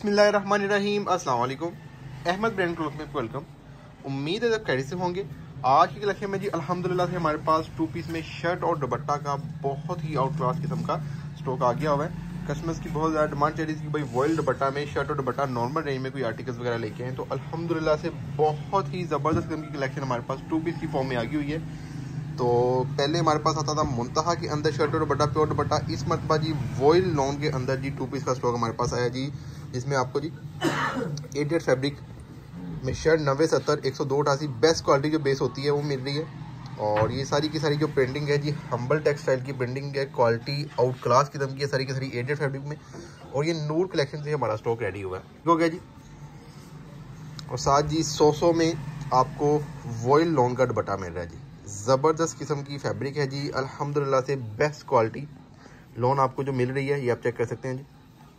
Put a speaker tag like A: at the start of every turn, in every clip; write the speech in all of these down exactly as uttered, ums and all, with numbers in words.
A: बिस्मिल्लाहिर्रहमानिर्रहीम, अस्सलाम वालेकुम। अहमद ब्रांड क्लॉथ में वेलकम। उम्मीद है जब कैसे से होंगे। आज की कलेक्शन में जी अल्हम्दुलिल्लाह से हमारे पास टू पीस में शर्ट और दुपट्टा का बहुत ही आउट क्लास किस्म का स्टॉक आ गया हुआ है। कस्टमर्स की बहुत ज़्यादा डिमांड चल रही थी कि भाई वॉयल दुपट्टा में शर्ट और दुपट्टा नॉर्मल रेंज में कोई आर्टिकल्स वगैरह लेके हैं, तो अल्हम्दुलिल्लाह से बहुत ही ज़बरदस्त किस्म की कलेक्शन हमारे पास टू पीस की फॉर्म में आ गई हुई है। तो पहले हमारे पास आता था मुंतहा के अंदर शर्ट और दुपट्टा, प्योर दुपट्टा। इस मरतबा जी वॉयल लॉन के अंदर जी टू पीस का स्टॉक हमारे पास आया जी, जिसमें आपको जी एडेड फैब्रिक में शर्ट नब्बे सत्तर एक सौ दो अठासी बेस्ट क्वालिटी जो बेस होती है वो मिल रही है। और ये सारी की सारी जो प्रिंटिंग है जी हम्बल टेक्सटाइल की प्रिंटिंग है, क्वालिटी आउट क्लास किस्म की है सारी की सारी एडेड फैब्रिक में। और ये नूर कलेक्शन से हमारा स्टॉक रेडी हुआ है, हो गया जी। और साथ जी सौ सौ में आपको वॉयल लॉन का दुपट्टा मिल रहा है जी, ज़बरदस्त किस्म की फैब्रिक है जी, अल्हम्दुलिल्लाह से बेस्ट क्वालिटी लॉन आपको जो मिल रही है, ये आप चेक कर सकते हैं जी।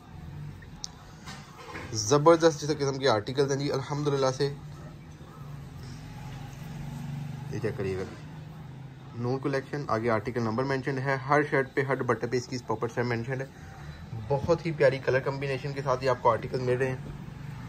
A: ज़बरदस्त जिस किस्म के आर्टिकल्स हैं जी अल्हम्दुलिल्लाह से, ये चेक करिएगा। नूर कलेक्शन, आगे आर्टिकल नंबर मेंशन है, हर शर्ट पे हर दुपट्टे पे इसकी प्रॉपर सेम मेंशन है। बहुत ही प्यारी कलर कम्बिनेशन के साथ ही आपको आर्टिकल मिल रहे हैं,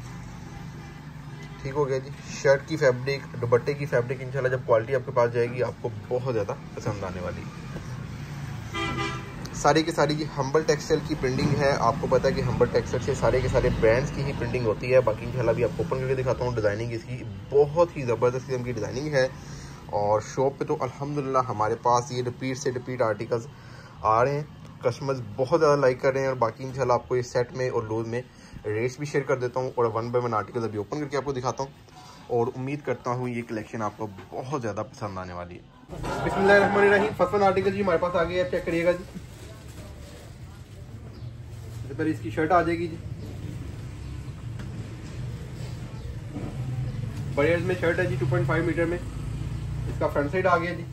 A: ठीक हो गया जी। शर्ट की फैब्रिक, दुपट्टे की फैब्रिक इंशाल्लाह जब क्वालिटी आपके पास जाएगी आपको बहुत ज़्यादा पसंद आने वाली है। सारी की सारी जी हम्बल टेक्सटाइल की प्रिंटिंग है। आपको पता है कि हम्बल टेक्सटाइल से सारे के सारे ब्रांड्स की ही प्रिंटिंग होती है। बाकी इंशाल्लाह भी आपको ओपन करके दिखाता हूँ। डिज़ाइनिंग इसकी बहुत ही ज़बरदस्त किस्म की डिज़ाइनिंग है। और शॉप पे तो अल्हम्दुलिल्लाह हमारे पास ये रिपीट से रिपीट आर्टिकल्स आ रहे हैं, कस्टमर्स बहुत ज़्यादा लाइक कर रहे हैं। और बाकी इंशाल्लाह आपको ये सेट में और लूज में रेट्स भी शेयर कर देता हूँ और वन बाय वन आर्टिकल्स अभी ओपन करके आपको दिखाता हूँ। और उम्मीद करता हूँ ये कलेक्शन आपको बहुत ज़्यादा पसंद आने वाली है। बिस्मिल्लाहिर्रहमानिर्रहीम, फर्स्ट वन आर्टिकल जी हमारे पास आ गया है, चेक करिएगा जी। सबसे पहले इसकी शर्ट आ जाएगी जी, बड़े में शर्ट है जी टू पॉइंट फाइव मीटर में। इसका फ्रंट साइड आ गया जी,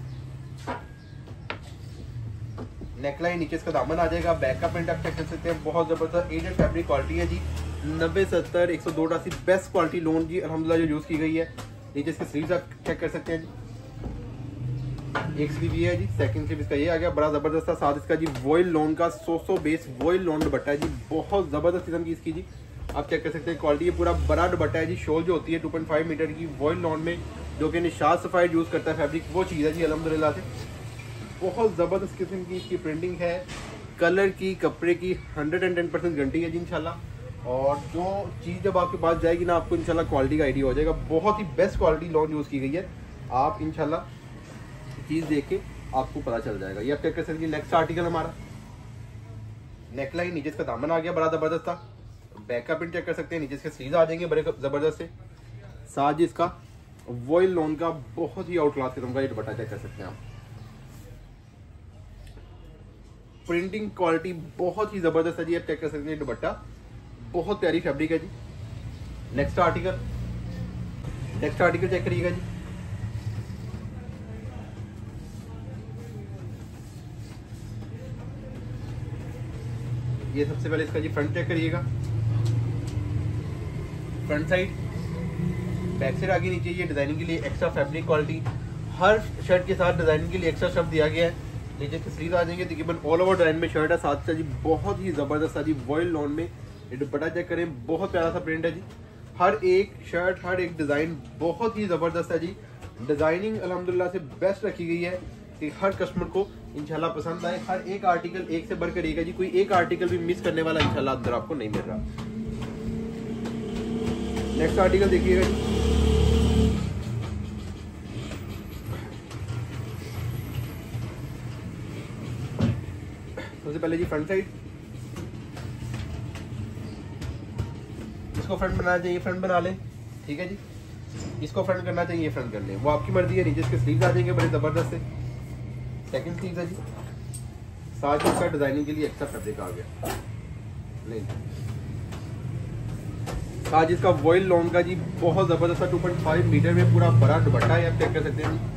A: नेकलाइन नीचे इसका दामन आ जाएगा। बैक का प्रिंट आप चेक कर सकते हैं, बहुत जबरदस्त एडेड फैब्रिक क्वालिटी है जी, नब्बे सत्तर एक सौ दो अठासी बेस्ट क्वालिटी लोन जी अल्हम्दुलिल्लाह जो यूज की गई है। नीचे इसके स्लीव्स आप चेक कर सकते हैं जी, एक स्लीव ये है जी, सेकंड स्लीव इसका ये आ गया, बड़ा जबरदस्त था। साथ इसका जी वॉयल लोन का सौ सौ बेस वॉयल लोन दुपट्टा है जी, बहुत जबरदस्त किस्म की इसकी जी आप चेक कर सकते हैं क्वालिटी। ये पूरा बड़ा दुपट्टा है जी, शोल जो होती है टू पॉइंट फाइव मीटर की वॉयल लोन में, जो कि निशाद सफाई यूज करता है फैब्रिक, वो चीज़ है जी अल्हम्दुलिल्लाह से। बहुत ज़बरदस्त किस्म की इसकी प्रिंटिंग है, कलर की, कपड़े की hundred and ten percent guarantee है जी इंशाल्लाह। और जो चीज़ जब आपके पास जाएगी ना आपको इंशाल्लाह क्वालिटी का आइडिया हो जाएगा। बहुत ही बेस्ट क्वालिटी लॉन यूज़ की गई है, आप इंशाल्लाह चीज़ देख के आपको पता चल जाएगा। ये आप चेक कर सकते हैं। नेक्स्ट आर्टिकल हमारा नेकलाइन, नीचे इसका दामन आ गया, बड़ा ज़बरदस्त था। बैक का प्रिंट चेक कर सकते हैं, नीचे इसके स्लीव्स आ जाएंगे बड़े ज़बरदस्त से। साथ जी इसका वॉयल लॉन का बहुत ही आउट क्लास किस्म का ये दुपट्टा चेक कर सकते हैं आप। प्रिंटिंग क्वालिटी बहुत ही जबरदस्त है जी, आप चेक कर सकते हैं। दुपट्टा बहुत प्यारी फैब्रिक है जी। Next article next article check करिएगा जी, ये सबसे पहले इसका जी फ्रंट चेक करिएगा, फ्रंट साइड, बैक साइड आगे नीचे ये डिजाइनिंग के लिए एक्स्ट्रा फैब्रिक क्वालिटी, हर शर्ट के साथ डिजाइनिंग के लिए एक्स्ट्रा शब्द दिया गया है। नीचे के स्लीव आ जाएंगे, तकरीबन ऑल ओवर डिजाइन में शर्ट है। साथ से जी बहुत ही जबरदस्त है जी वॉयल लॉन में ये दुपट्टा चेक करें, बहुत प्यारा सा प्रिंट है जी। हर एक शर्ट, हर एक डिजाइन बहुत ही जबरदस्त है जी। डिजाइनिंग अल्हम्दुलिल्लाह से बेस्ट रखी गई है कि हर कस्टमर को इंशाल्लाह पसंद आए। हर एक आर्टिकल एक से बढ़कर एक है जी, कोई एक आर्टिकल भी मिस करने वाला इंशाल्लाह अंदर आपको नहीं मिल रहा। नेक्स्ट आर्टिकल देखिएगा जी, सबसे पहले जी फ्रंट साइड, इसको फ्रंट बनाना चाहिए फ्रंट बना लें, ठीक है जी। इसको फ्रंट करना चाहिए फ्रंट कर लें, वो आपकी मर्जी है। नीचे इसके स्लीव्स आ जाएंगे बड़े जबरदस्त से, सेकंड स्लीव्स है जी। साथ ही इसका डिजाइनिंग के लिए एक्स्ट्रा फैब्रिक आ गया नहीं। साथ इसका वॉयल लॉन का जी बहुत जबरदस्त टू पॉइंट फाइव मीटर में पूरा बड़ा दुपट्टा है, आप चेक कर सकते हैं।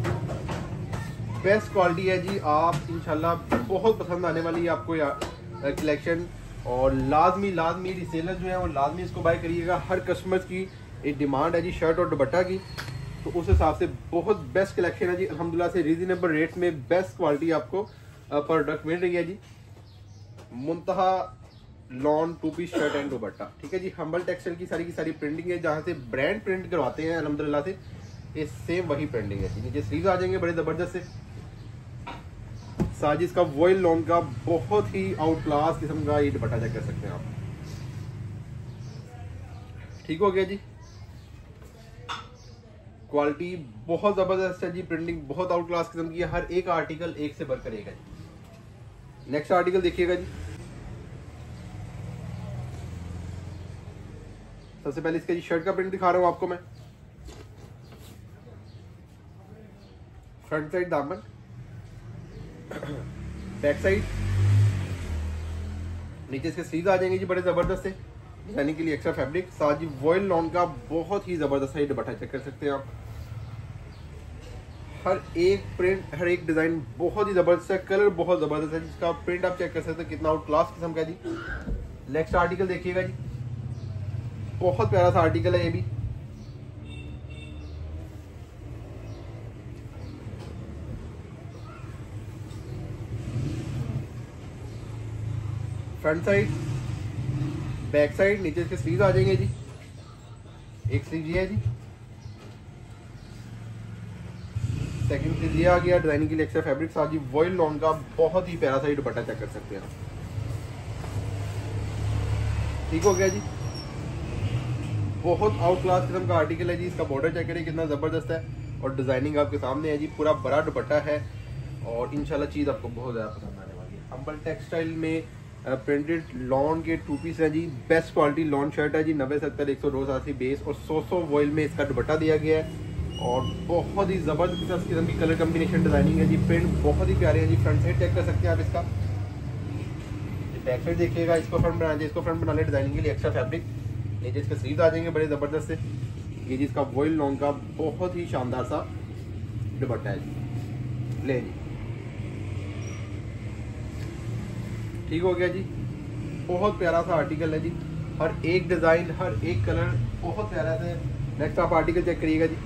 A: बेस्ट क्वालिटी है जी, आप इंशाल्लाह बहुत पसंद आने वाली है आपको कलेक्शन। और लाजमी लाजमी रिसेलर जो है वो लाजमी इसको बाय करिएगा। हर कस्टमर्स की एक डिमांड है जी शर्ट और दुपट्टा की, तो उस हिसाब से बहुत बेस्ट कलेक्शन है जी अल्हम्दुलिल्लाह से। रीजनेबल रेट्स में बेस्ट क्वालिटी आपको प्रोडक्ट मिल रही है जी। Muntaha lawn two piece shirt and dupatta. ठीक है जी, हम्बल टेक्सटाइल की सारी की सारी प्रिंटिंग है, जहाँ से ब्रांड प्रिंट करवाते हैं अल्हम्दुलिल्लाह से, ये सेम वही प्रिंटिंग है। नीचे स्लीव्स आ जाएंगे बड़े ज़बरदस्त से, साजिश का वॉयल लॉन का बहुत ही आउट क्लास किस्म का ये दुपट्टा चेक कर सकते हैं आप। ठीक हो गया जी, क्वालिटी बहुत ज़बरदस्त है जी, प्रिंटिंग बहुत आउट क्लास किस्म की है, हर एक आर्टिकल एक से बढ़कर एक है जी। नेक्स्ट आर्टिकल देखिएगा जी, सबसे पहले इसका जी शर्ट का प्रिंट दिखा रहा हूँ आपको मैं। फ्रंट साइड दामन, बैक साइड, नीचे इसके स्लीव्स आ जाएंगे जी बड़े जबरदस्त से, डिजाइनिंग के लिए एक्स्ट्रा फैब्रिक, साथ जी वॉयल लॉन का बहुत ही जबरदस्त है दुपट्टा चेक कर सकते हैं आप। हर एक प्रिंट, हर एक डिजाइन बहुत ही जबरदस्त है, कलर बहुत जबरदस्त है, जिसका प्रिंट आप चेक कर सकते हैं कितना आउट क्लास किस्म का जी। नेक्स्ट आर्टिकल देखिएगा जी, बहुत प्यारा सा आर्टिकल है ये भी। फ्रंट साइड, बैक साइड, नीचे इसके स्लीव्स आ जाएंगे जी, एक स्लीव ये है जी, सेकंड स्लीव ये आ गया, डिजाइनिंग के लिए एक्स्ट्रा फैब्रिक, साथ जी वॉयल लॉन का बहुत ही प्यारा सा दुपट्टा चेक कर सकते हैं। ठीक हो गया जी, बहुत आउट क्लास किस्म का आर्टिकल है जी, इसका बॉर्डर चेक करिए कितना ज़बरदस्त है, और डिज़ाइनिंग आपके सामने है जी, पूरा बड़ा दुपट्टा है, और इंशाल्लाह चीज़ आपको बहुत ज़्यादा पसंद आने वाली है। हम्बल टेक्सटाइल में प्रिंटेड लॉन के टू पीस है जी, बेस्ट क्वालिटी लॉन शर्ट है जी, नब्बे सत्तर एक सौ दो सासी बेस और सौ सौ वॉयल में इसका दुपट्टा दिया गया है, और बहुत ही ज़बरदस्त किस्म की कलर कम्बिनेशन डिज़ाइनिंग है जी, प्रिंट बहुत ही प्यारे हैं जी। फ्रंट साइड चेक कर सकते हैं आप इसका, बैक साइड देखिएगा, इसको फ्रंट बना दे, इसको फ्रंट बना ले, डिज़ाइनिंग के लिए एक्स्ट्रा फैब्रिक, नीचे इसके स्लीव्स आ जाएंगे बड़े ज़बरदस्त से, ये जी इसका वॉयल लॉन्ग का बहुत ही शानदार सा दुपट्टा है जी, ले जी। ठीक हो गया जी, बहुत प्यारा सा आर्टिकल है जी, हर एक डिज़ाइन, हर एक कलर बहुत प्यारा है। नेक्स्ट आप आर्टिकल चेक करिएगा जी,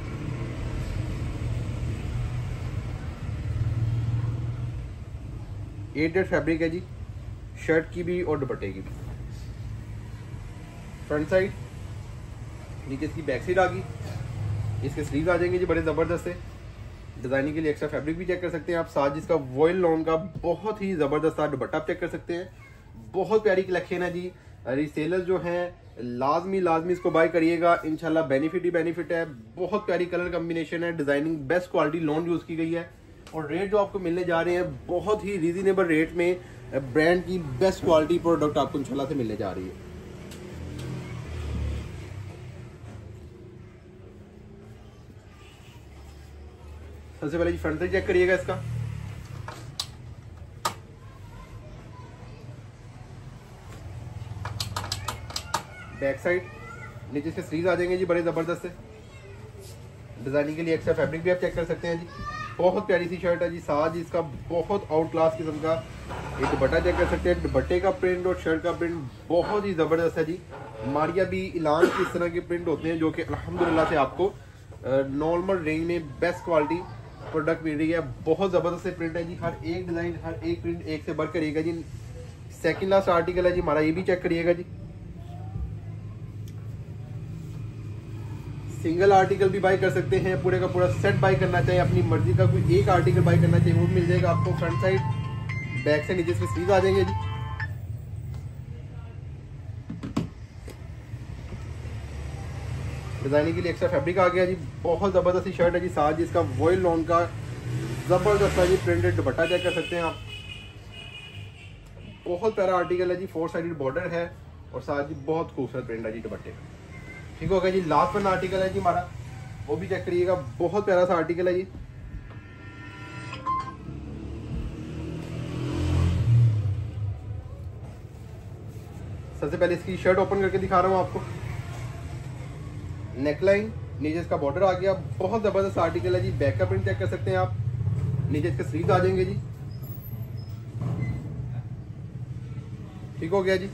A: एट डेट फैब्रिक है जी, शर्ट की भी और दुपट्टे की भी। फ्रंट साइड, नीचे इसकी बैक साइड आ गई, इसके स्लीव्स आ जाएंगे जी बड़े ज़बरदस्त से, डिज़ाइनिंग के लिए एक्स्ट्रा फैब्रिक भी चेक कर सकते हैं आप, साथ जिसका वॉयल लॉन का बहुत ही ज़बरदस्त दुपट्टा आप चेक कर सकते हैं। बहुत प्यारी कलेक्शन है जी, रीसेलर जो हैं लाजमी लाजमी इसको बाय करिएगा, इंशाल्लाह बेनिफिट ही बेनिफिट है। बहुत प्यारी कलर कम्बिनेशन है, designing best quality lawn use की गई है, और रेट जो आपको मिलने जा रहे हैं बहुत ही रीजनेबल रेट में, ब्रांड की बेस्ट क्वालिटी प्रोडक्ट आपको इंशाल्लाह से मिलने जा रही है। सबसे पहले जी फ्रंट से चेक करिएगा इसका, बैक साइड, नीचे इसके स्लीव्स आ जाएंगे जी बड़े ज़बरदस्त से, डिज़ाइनिंग के लिए एक्स्ट्रा फैब्रिक भी आप चेक कर सकते हैं जी। बहुत प्यारी सी शर्ट है जी, साथ इसका बहुत आउट क्लास किस्म का एक दुपट्टा चेक कर सकते हैं, दुपट्टे का प्रिंट और शर्ट का प्रिंट बहुत ही ज़बरदस्त है जी। मारिया भी इलान की इस तरह के प्रिंट होते हैं जो कि अल्हम्दुलिल्लाह से आपको नॉर्मल रेंज में बेस्ट क्वालिटी प्रोडक्ट मिल रही है। बहुत ज़बरदस्त से प्रिंट है जी, हर एक डिज़ाइन, हर एक प्रिंट एक से बढ़कर एक है जी। सेकंड लास्ट आर्टिकल है जी हमारा, ये भी चेक करिएगा जी। सिंगल आर्टिकल भी बाय कर सकते हैं, पूरे का पूरा सेट बाय करना चाहिए, अपनी मर्जी का कोई एक आर्टिकल बाय करना चाहिए वो मिल जाएगा आपको। फ्रंट साइड, बैक से नीचे इसमें स्लीव आ जाएंगे जी। डिजाइनिंग के लिए एक्स्ट्रा फैब्रिक आ गया जी, बहुत जबरदस्त शर्ट है जी। साथ जी इसका वॉयल लॉन का जबरदस्त है जी प्रिंटेड दुपट्टा चेक कर सकते हैं आप, बहुत प्यारा आर्टिकल है जी। फोर साइडेड बॉर्डर है और साथ जी बहुत खूबसूरत प्रिंट है जी दुपट्टे का। ठीक हो गया जी। लास्ट वन आर्टिकल है जी हमारा, वो भी चेक करिएगा, बहुत प्यारा सा आर्टिकल है जी। सबसे पहले इसकी शर्ट ओपन करके दिखा रहा हूँ आपको। नेकलाइन, नीचे इसका बॉर्डर आ गया, बहुत जबरदस्त आर्टिकल है जी। बैक का प्रिंट चेक कर सकते हैं आप, नीचे इसके स्लीव्स आ जाएंगे जी। ठीक हो गया जी।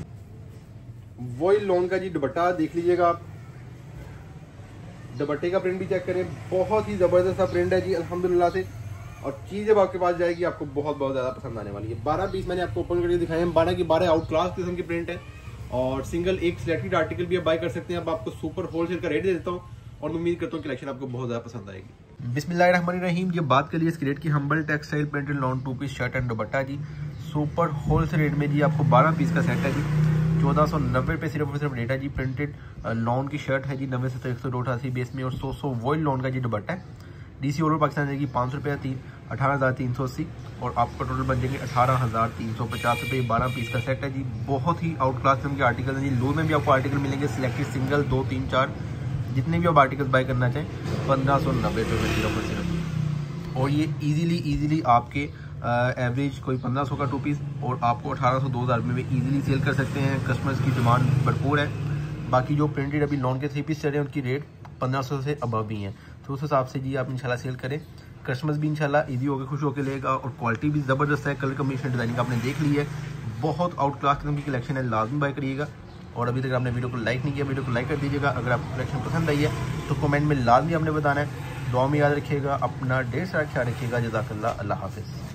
A: वॉयल लॉन का जी दुपट्टा देख लीजिएगा आप, दुपट्टे का प्रिंट भी चेक करें, बहुत ही जबरदस्त सा प्रिंट है जी अल्हम्दुलिल्लाह से। और चीज़ जब आपके पास जाएगी आपको बहुत बहुत ज़्यादा पसंद आने वाली है। बारह पीस मैंने आपको ओपन करके दिखाए हैं, बारह की बारह आउट क्लास किस्म की प्रिंट है और सिंगल एक सिलेक्टेड आर्टिकल भी आप बाय कर सकते हैं। अब आपको सुपर होलसेल का रेट दे देता हूँ और उम्मीद करता हूँ कलेक्शन आपको बहुत ज़्यादा पसंद आएगी। बिस्मिल्लाहिर्रहमानिर्रहीम। ये बात करिए इस क्रेट की, Humble Textile printed lawn two piece shirt and dupatta जी, सुपर होलसेल रेट में जी आपको बारह पीस का सेट है जी, चौदह सौ नब्बे रुपये सिर्फ और सिर्फ रेट है जी। प्रिंटेड लॉन की शर्ट है जी, नब्बे सत्तर एक सौ दो अठासी बेस में और सौ सौ वॉइल लॉन का जी दुपट्टा है। डीसी ऑर्डर पाकिस्तान जाएगी पाँच सौ रुपये तीन अठारह हज़ार तीन सौ अस्सी और आपका टोटल बन जाएंगे अठारह हज़ार तीन सौ पचास रुपये। बारह पीस का सेट है जी, बहुत ही आउट क्लास किस्म के आर्टिकल हैं जी। लो में भी आपको आर्टिकल मिलेंगे सिलेक्टेड, सिंगल दो तीन चार जितने भी आप आर्टिकल्स बाय करना चाहें पंद्रह सौ नब्बे रुपये सिर्फ और सिर्फ। और ये इजीली इजीली आपके एवरेज कोई पंद्रह सौ का टू पीस और आपको अठारह सौ दो हज़ार में भी इजीली सेल कर सकते हैं। कस्टमर्स की डिमांड भरपूर है। बाकी जो प्रिंटेड अभी लॉन के थ्री पीस चल रहे हैं उनकी रेट पंद्रह सौ से अबव भी हैं, तो उस हिसाब से जी आप इंशाल्लाह सेल करें। कस्टमर्स भी इंशाल्लाह इजी होकर खुश होकर लेगा और क्वालिटी भी ज़बरदस्त है। कलर कम्बिनेशन डिजाइनिंग आपने देख ली है, बहुत आउट क्लास किस्म की कलेक्शन है, लाजमी बाय करिएगा। और अभी तक आपने वीडियो को लाइक नहीं किया, वीडियो को लाइक कर दीजिएगा। अगर आपको कलेक्शन पसंद आई है तो कमेंट में लाजमी आपने बताना है। दुआ में याद रखिएगा, अपना ढेर सारा ख्याल रखिएगा। जज़ाकल्लाह, अल्लाह हाफिज़।